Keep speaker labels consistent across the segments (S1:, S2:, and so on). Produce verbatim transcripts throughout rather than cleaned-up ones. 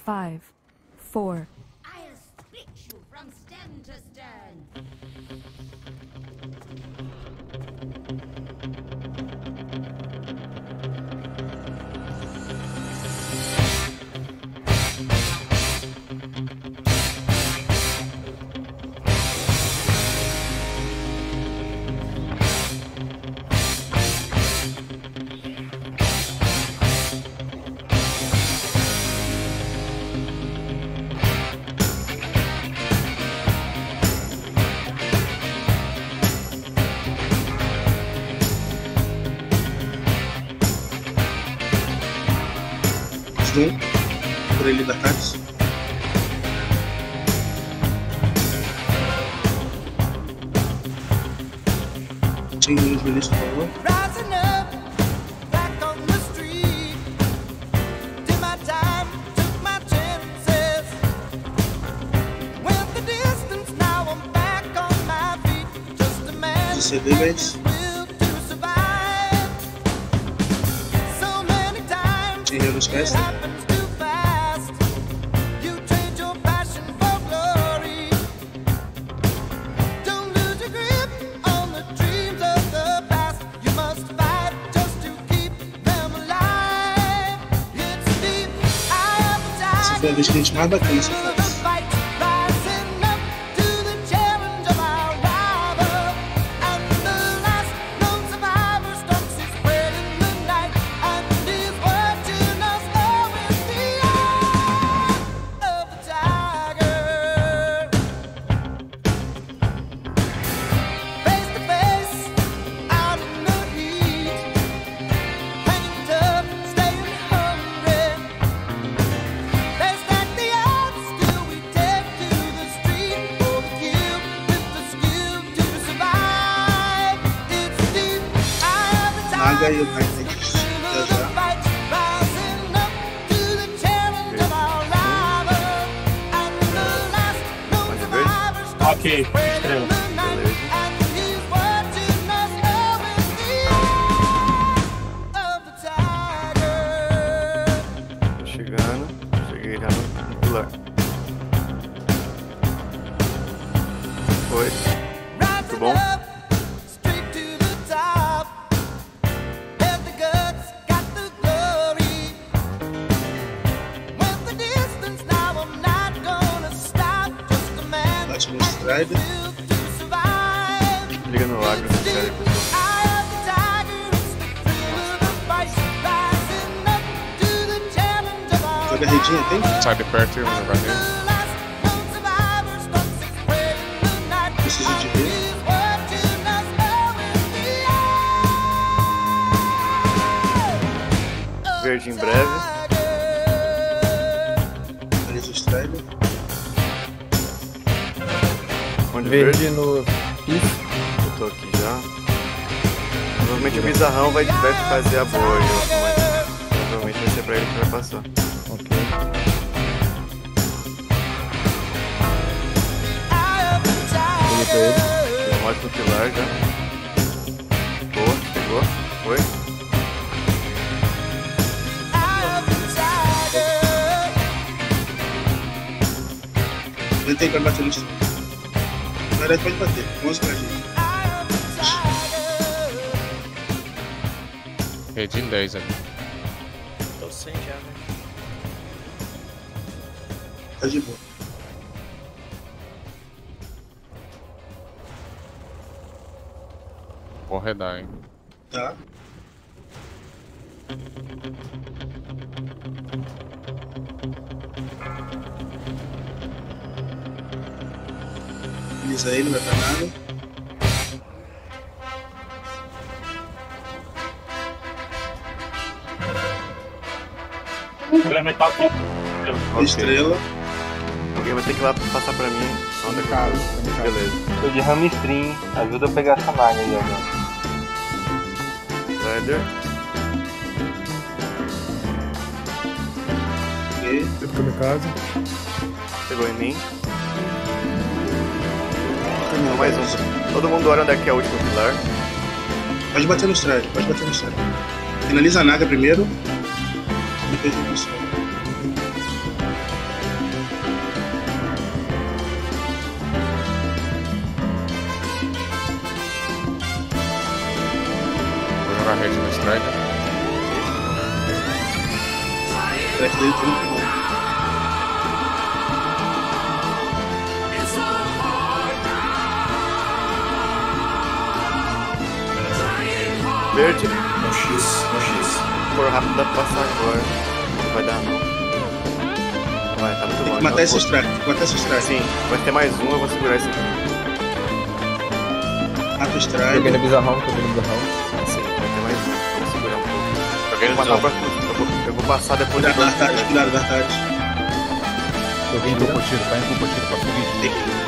S1: Five, four.
S2: I'll split you from stem to stern.
S3: Por ele da Cates. Tinha uns ministros, por favor. C D, mas tinha nos castes. Foi a vez que a gente mais bateu nessa fase. E o pai tem que viajar.
S4: Ok, estrela.
S5: Tô chegando, cheguei já no pilar. Foi. Muito bom. Liga no agro, cara, pessoal.
S3: Joga a redinha, tem?
S6: Sai de perto e vai ver.
S3: Preciso de ver.
S5: Verde em breve.
S3: Registrar ele.
S5: Onde
S7: verde,
S5: verde?
S7: No isso.
S5: Eu tô aqui já. Provavelmente o bizarrão vai, vai fazer a boia, mas provavelmente vai ser pra ele que vai passar.
S7: Ok. Peguei pra ele.
S5: Tem um ótimo pilar já. Boa, pegou. Foi.
S3: Ele tem pra bater no chão. Na verdade pode bater, onze pra gente.
S6: Rede em dez ali.
S8: Tô sem já, né?
S3: Tá de boa.
S6: Vou redar, hein.
S3: Tá. Finaliza ele, não vai pra nada.
S4: Elemental top.
S5: Ok.
S3: Estrela.
S5: Alguém vai ter que ir lá passar pra mim. Onde é que
S7: Caso,
S5: tá? Beleza.
S9: Tô de hamstring, ajuda a pegar essa malha aí, ó.
S5: Rider.
S3: Ok.
S7: Eu tô no caso.
S5: Pegou em mim. Não, mais um. Todo mundo olha onde é que é o último pilar.
S3: Pode bater no stride, pode bater no stride. Finaliza a naga primeiro. Depois o stride.
S6: Strider.
S3: Atrás dele tem um bom.
S5: Verde.
S4: No X, no X.
S5: Se for rápido dá pra passar agora. Não vai dar não. Vai, tá muito
S3: Tem
S5: bom.
S3: que matar esse strike, tem que matar esse strike.
S5: Sim, vai ter mais um, eu vou segurar esse aqui.
S3: Mata o
S7: Joguei
S3: strike.
S7: no bizarrão, joguei no bizarrão.
S5: Sim, vai ter mais um. Vou segurar um pouco.
S6: Joguei
S5: Eu
S6: no
S5: vou, matar o
S6: Zão.
S5: próximo, eu, vou, eu vou passar depois do
S3: Cuidado da
S5: próximo.
S3: tarde, cuidado da tarde.
S7: Joguei no tiro, tá em tiro pra subir.
S3: Tem que...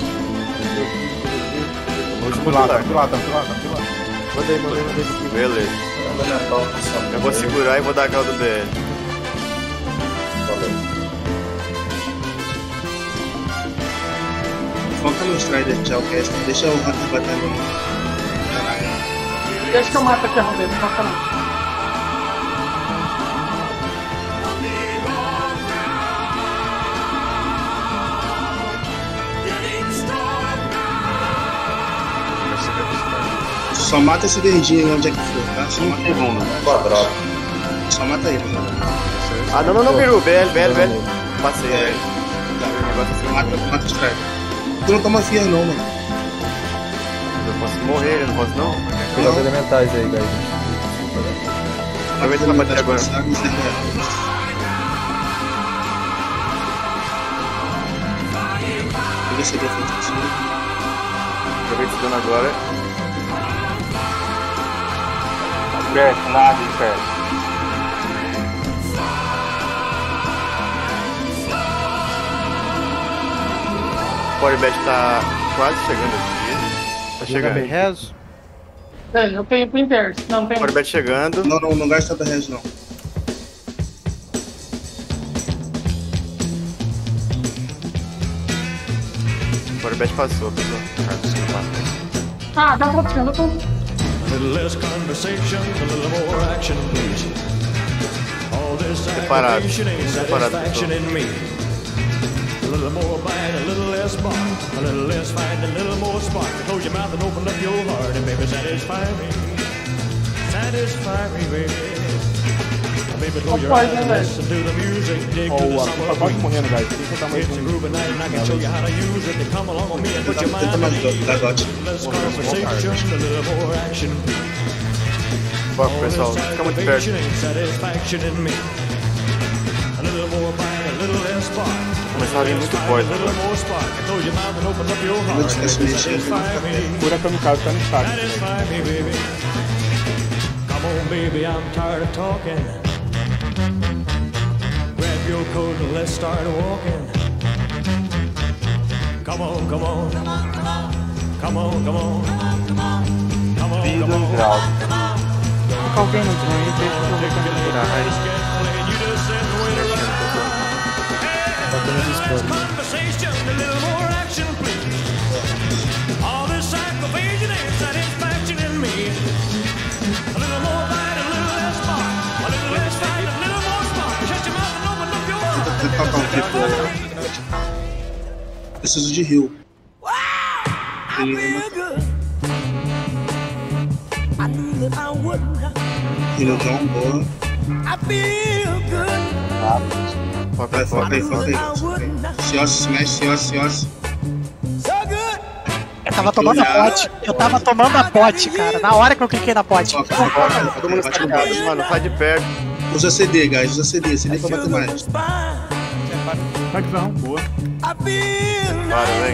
S5: No último
S7: Fui lá,
S5: lugar.
S7: fui lá, fui lá, fui lá. Mandei, mandei, mandei.
S5: Beleza. Eu vou segurar e vou dar aquela do B L.
S3: Foca no Strider, tchau, Cast. Deixa o Rato batendo no...
S1: Deixa que eu mato aqui a Roberto, não toca não.
S3: Só mata esse verdinho aí onde é que for, tá? Só mata ele.
S4: Quadrado.
S3: Só mata ele.
S5: Ah, não, não, não, Biru. B L, B L, B L. Passei.
S3: É.
S5: Negócio assim.
S3: Mata, mata o Strider. Tu não toma fear não, mano.
S5: Eu posso morrer, eu não posso não?
S7: Cuidado com elementais aí, guys.
S5: Vou ver se vai bater agora.
S3: Pega esse defensivo.
S5: Aproveita esse dano agora.
S9: Perto, nada de perto.
S5: O Powerbet tá quase chegando aqui. Tá chegando. Rezo.
S1: Tem, eu tenho pro inverso. Não, tem.
S5: Powerbet chegando.
S3: Não, não, não gasta da res não.
S5: O Powerbet passou, pessoal.
S1: Ah, dá pra você, dá pra
S5: Separado. Separado, pessoal.
S10: A little more bite, a little less bark, a little less fight, a little more spark. Close your mouth and open up your heart, and baby, satisfy me, satisfy me, baby. Baby, close your eyes and listen to the music, dig to the summer breeze. It's a groovy night, and I can show you how to use it. Then come along with me and put your mind at ease. Less conversation, a little more action.
S5: Bora, pessoal. Fica muito perto.
S10: Satisfaction in me. A little more bite, a little less spark.
S5: Começar a vir muito forte.
S3: Não esquece de mexer.
S7: Cura pra no caso, tá no estado.
S10: Come on, baby, I'm tired of talking. Grab your coat and let's start walking. Come on, come on. Come on, come on. Come on, come on. Come on, come on.
S1: colocar alguém no drone e deixa eu ver como é que tá.
S7: Tá tendo discurso.
S3: Vou tocar um tipo. Preciso de heal. Heal não, boa. Vai, foca aí, foca aí. Ciose, se mexe, ciose, ciose.
S1: Eu tava tomando a pote. Eu tava tomando a pote, cara. Na hora que eu cliquei na pote.
S3: Foca, foca,
S5: Todo mundo
S3: bate no
S5: está
S3: boss.
S5: mano, sai de perto.
S3: Usa C D, guys, usa C D, C D pra bater mais.
S7: Tá que não, boa.
S5: Para, velho.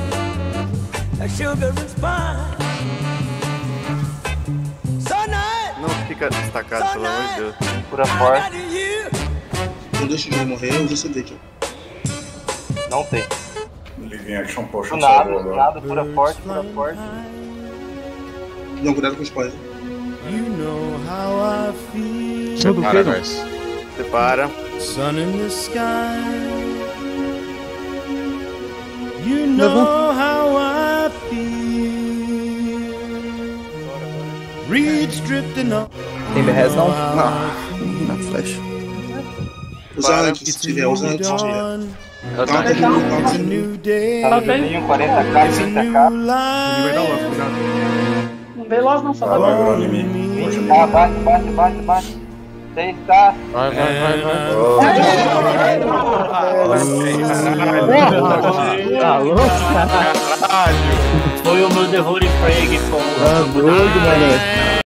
S5: Não fica destacado, pelo amor de Deus.
S9: Cura forte.
S3: Não deixa o João morrer, usa C D, João.
S9: Não tem.
S4: Living Action Potion
S9: Do nada,
S4: salvou
S9: do
S4: agora.
S9: nada, cura forte, cura forte.
S3: Não, cuidado com os pais.
S7: Tudo
S6: Para,
S7: que
S6: guys.
S5: Separa.
S10: Sun in the sky. You know how I feel. Reeds drifting up.
S7: Tem B R S não?
S5: Não, na flecha.
S3: Usa antes, se tiver, usa antes se tiver.
S6: Ela tá
S3: Counter heal, counter heal.
S10: New day.
S9: Tá no vizinho, quarenta k, trinta k.
S7: Ele vai dar logo, cuidado.
S11: Não veloz não, só dá
S4: Vai,
S11: pra...
S4: agora em mim. Puxa,
S9: Ah, bate, bate, bate, bate. seis K.
S6: Vai, vai, vai, vai.
S1: Alô, caralho.
S8: Foi o meu The Holy Frag, pô.
S1: Tá doido, mano.